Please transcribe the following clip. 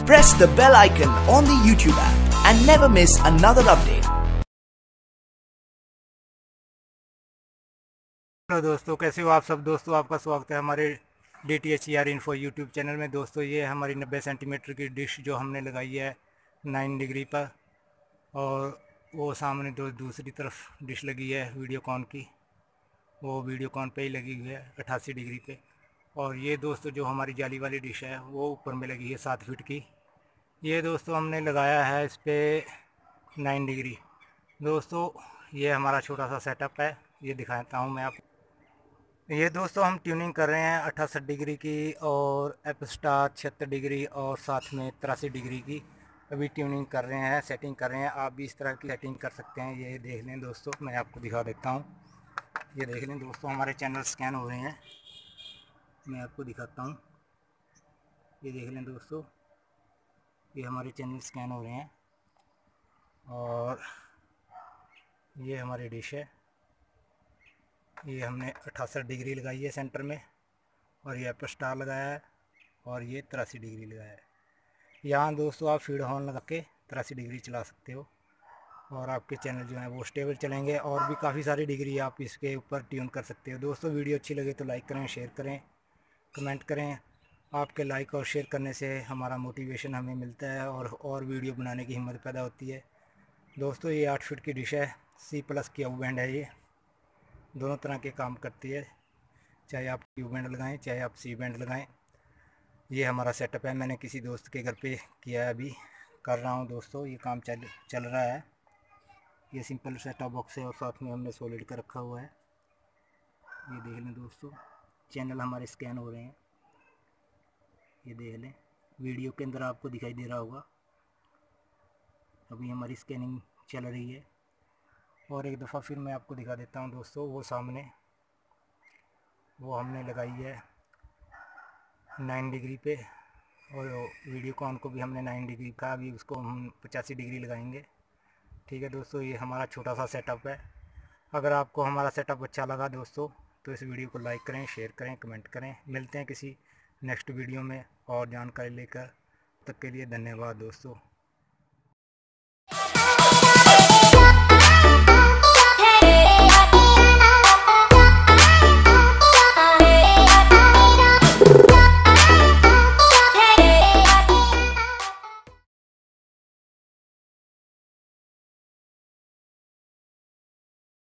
Press the bell icon on the YouTube app and never miss another update. Hello दोस्तों, कैसे हो आप सब। दोस्तों आपका स्वागत है हमारे DTHER इन्फो यूट्यूब चैनल में। दोस्तों ये हमारी 90 सेंटीमीटर की डिश जो हमने लगाई है 9 डिग्री पर, और वो सामने दूसरी तरफ डिश लगी है वीडियोकॉन की, वो वीडियोकॉन पे ही लगी हुई है 88 डिग्री पे। और ये दोस्तों जो हमारी जाली वाली डिश है वो ऊपर में लगी है 7 फीट की। ये दोस्तों हमने लगाया है इस पर 9 डिग्री। दोस्तों ये हमारा छोटा सा सेटअप है, ये दिखाता हूँ मैं आपको। ये दोस्तों हम ट्यूनिंग कर रहे हैं 68 डिग्री की और एफ स्टार 76 डिग्री और साथ में 83 डिग्री की अभी ट्यूनिंग कर रहे हैं, सेटिंग कर रहे हैं। आप भी इस तरह की सेटिंग कर सकते हैं। ये देख लें दोस्तों, मैं आपको दिखा देता हूँ। ये देख लें दोस्तों, हमारे चैनल स्कैन हो रहे हैं, मैं आपको दिखाता हूँ। ये देख लें दोस्तों, ये हमारे चैनल स्कैन हो रहे हैं और ये हमारी डिश है। ये हमने 68 डिग्री लगाई है सेंटर में, और ये एफ स्टार लगाया है, और ये 83 डिग्री लगाया है। यहाँ दोस्तों आप फीड हॉर्न लगा के 83 डिग्री चला सकते हो और आपके चैनल जो है वो स्टेबल चलेंगे। और भी काफ़ी सारी डिग्री आप इसके ऊपर ट्यून कर सकते हो। दोस्तों वीडियो अच्छी लगे तो लाइक करें, शेयर करें, कमेंट करें। आपके लाइक और शेयर करने से हमारा मोटिवेशन हमें मिलता है और वीडियो बनाने की हिम्मत पैदा होती है। दोस्तों ये 8 फीट की डिश है, C+ की आउ बैंड है। ये दोनों तरह के काम करती है, चाहे आप U बैंड लगाएं चाहे आप C बैंड लगाएं। ये हमारा सेटअप है, मैंने किसी दोस्त के घर पे किया है, अभी कर रहा हूँ दोस्तों। ये काम चल रहा है। ये सिंपल सेटअप बॉक्स है और साथ में हमने सॉलिड का रखा हुआ है। ये देख लें दोस्तों, चैनल हमारे स्कैन हो रहे हैं, ये देख लें। वीडियो के अंदर आपको दिखाई दे रहा होगा, अभी हमारी स्कैनिंग चल रही है। और एक दफ़ा फिर मैं आपको दिखा देता हूँ दोस्तों, वो सामने वो हमने लगाई है 9 डिग्री पे, और वीडियोकॉन को भी हमने 9 डिग्री का, अभी उसको हम 85 डिग्री लगाएंगे। ठीक है दोस्तों, ये हमारा छोटा सा सेटअप है। अगर आपको हमारा सेटअप अच्छा लगा दोस्तों तो इस वीडियो को लाइक करें, शेयर करें, कमेंट करें। मिलते हैं किसी नेक्स्ट वीडियो में और जानकारी लेकर। तब तक के लिए धन्यवाद दोस्तों।